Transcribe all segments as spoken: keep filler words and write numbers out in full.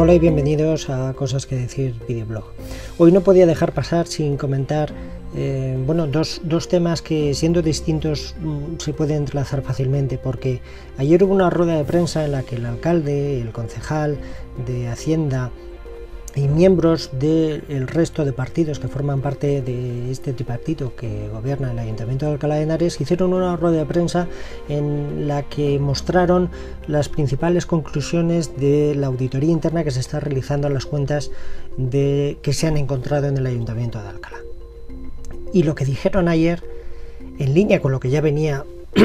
Hola y bienvenidos a Cosas que Decir Videoblog. Hoy no podía dejar pasar sin comentar eh, bueno, dos, dos temas que, siendo distintos, mmm, se pueden entrelazar fácilmente, porque ayer hubo una rueda de prensa en la que el alcalde, el concejal de Hacienda y miembros del resto de partidos que forman parte de este tripartito que gobierna el Ayuntamiento de Alcalá de Henares hicieron una rueda de prensa en la que mostraron las principales conclusiones de la auditoría interna que se está realizando a las cuentas de, que se han encontrado en el Ayuntamiento de Alcalá. Y lo que dijeron ayer, en línea con lo que ya venía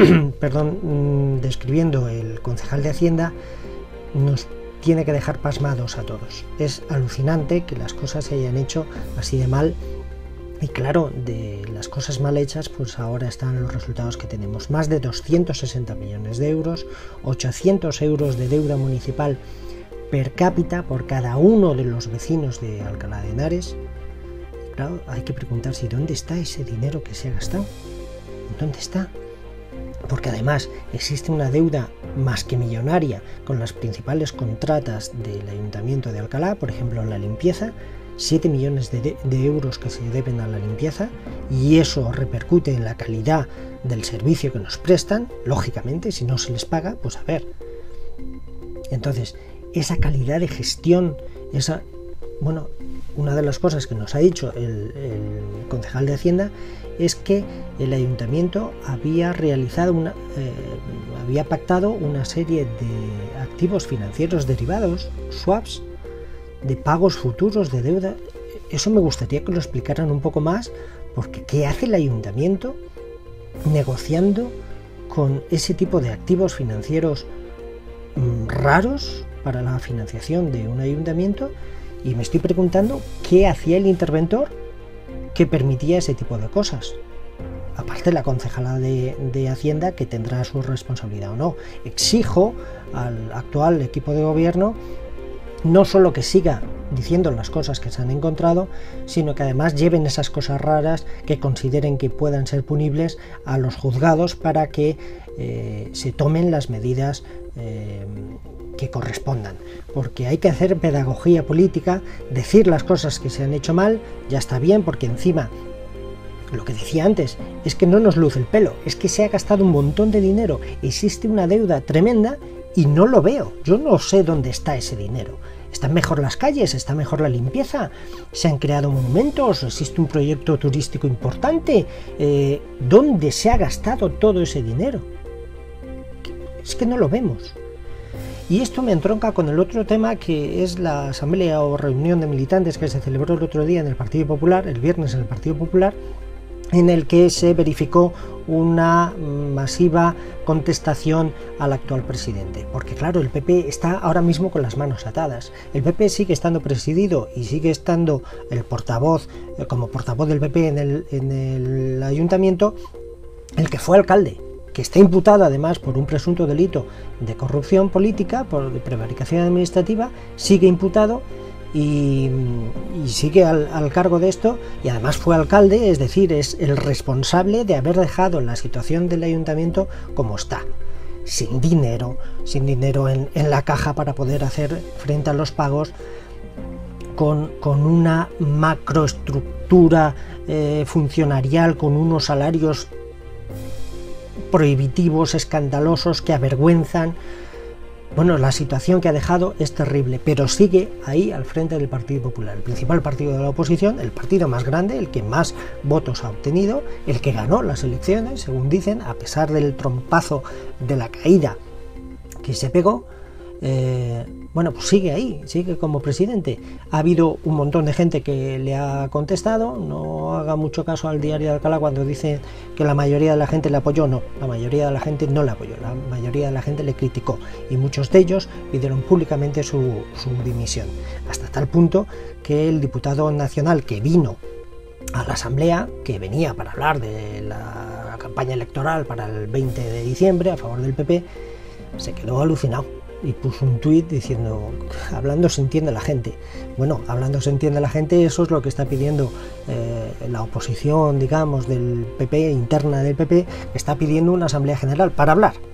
perdón, describiendo el concejal de Hacienda, nos tiene que dejar pasmados a todos. Es alucinante que las cosas se hayan hecho así de mal, y claro, de las cosas mal hechas, pues ahora están los resultados que tenemos. Más de doscientos sesenta millones de euros, ochocientos euros de deuda municipal per cápita por cada uno de los vecinos de Alcalá de Henares. Y claro, hay que preguntarse dónde está ese dinero que se ha gastado. ¿Dónde está? Porque además existe una deuda más que millonaria con las principales contratas del Ayuntamiento de Alcalá, por ejemplo la limpieza, siete millones de, de, de euros que se deben a la limpieza, y eso repercute en la calidad del servicio que nos prestan, lógicamente. Si no se les paga, pues a ver. Entonces, esa calidad de gestión, esa, bueno, una de las cosas que nos ha dicho el, el concejal de Hacienda es que el ayuntamiento había realizado una, eh, había pactado una serie de activos financieros derivados, swaps, de pagos futuros de deuda. Eso me gustaría que lo explicaran un poco más, porque ¿qué hace el ayuntamiento negociando con ese tipo de activos financieros mmm, raros para la financiación de un ayuntamiento? Y me estoy preguntando qué hacía el interventor que permitía ese tipo de cosas. Aparte, la concejala de, de Hacienda, que tendrá su responsabilidad o no. Exijo al actual equipo de gobierno no solo que siga diciendo las cosas que se han encontrado, sino que además lleven esas cosas raras que consideren que puedan ser punibles a los juzgados para que eh, se tomen las medidas eh, que correspondan, porque hay que hacer pedagogía política. Decir las cosas que se han hecho mal ya está bien, porque encima, lo que decía antes, es que no nos luce el pelo, es que se ha gastado un montón de dinero, existe una deuda tremenda y no lo veo. Yo no sé dónde está ese dinero. ¿Están mejor las calles? ¿Está mejor la limpieza? ¿Se han creado monumentos? ¿Existe un proyecto turístico importante? Eh, ¿Dónde se ha gastado todo ese dinero? Es que no lo vemos. Y esto me entronca con el otro tema, que es la asamblea o reunión de militantes que se celebró el otro día en el Partido Popular, el viernes en el Partido Popular, en el que se verificó una masiva contestación al actual presidente. Porque claro, el P P está ahora mismo con las manos atadas. El P P sigue estando presidido y sigue estando el portavoz, eh, como portavoz del P P en el, en el ayuntamiento, el que fue alcalde, que está imputado además por un presunto delito de corrupción política, por prevaricación administrativa, sigue imputado y, y sigue al, al cargo de esto, y además fue alcalde, es decir, es el responsable de haber dejado la situación del ayuntamiento como está, sin dinero, sin dinero en, en la caja para poder hacer frente a los pagos, con, con una macroestructura eh, funcionarial, con unos salarios prohibitivos, escandalosos, que avergüenzan. Bueno, la situación que ha dejado es terrible, pero sigue ahí al frente del Partido Popular, el principal partido de la oposición, el partido más grande, el que más votos ha obtenido, el que ganó las elecciones, según dicen, a pesar del trompazo de la caída que se pegó. Eh, bueno, pues sigue ahí, sigue como presidente. Ha habido un montón de gente que le ha contestado. No haga mucho caso al Diario de Alcalá cuando dice que la mayoría de la gente le apoyó. No, la mayoría de la gente no le apoyó, la mayoría de la gente le criticó, y muchos de ellos pidieron públicamente su, su dimisión, hasta tal punto que el diputado nacional que vino a la asamblea, que venía para hablar de la campaña electoral para el veinte de diciembre a favor del P P, se quedó alucinado y puso un tuit diciendo: hablando se entiende la gente. Bueno, hablando se entiende la gente, eso es lo que está pidiendo eh, la oposición, digamos, del P P, interna del P P, que está pidiendo una asamblea general para hablar.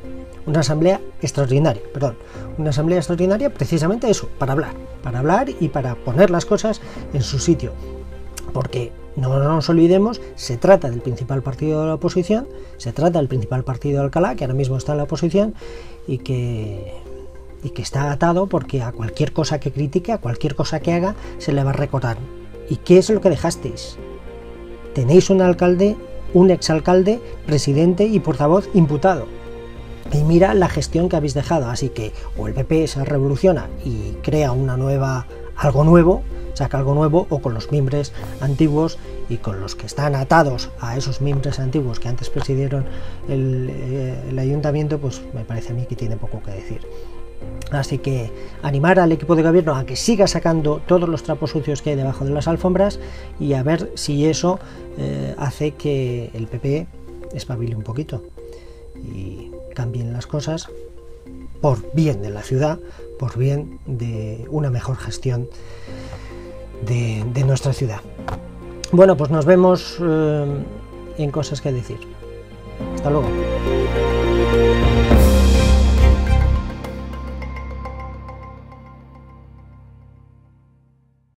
una asamblea extraordinaria, perdón, una asamblea extraordinaria precisamente eso, para hablar, para hablar y para poner las cosas en su sitio, porque no nos olvidemos, se trata del principal partido de la oposición, se trata del principal partido de Alcalá, que ahora mismo está en la oposición y que, y que está atado porque a cualquier cosa que critique, a cualquier cosa que haga, se le va a recordar. ¿Y qué es lo que dejasteis? Tenéis un alcalde, un exalcalde, presidente y portavoz imputado. Y mira la gestión que habéis dejado, así que o el P P se revoluciona y crea una nueva, algo nuevo, saca algo nuevo, o con los mimbres antiguos y con los que están atados a esos mimbres antiguos que antes presidieron el, eh, el ayuntamiento, pues me parece a mí que tiene poco que decir. Así que animar al equipo de gobierno a que siga sacando todos los trapos sucios que hay debajo de las alfombras y a ver si eso eh, hace que el P P espabile un poquito y cambien las cosas por bien de la ciudad, por bien de una mejor gestión de, de nuestra ciudad. Bueno, pues nos vemos eh, en Cosas que Decir. Hasta luego.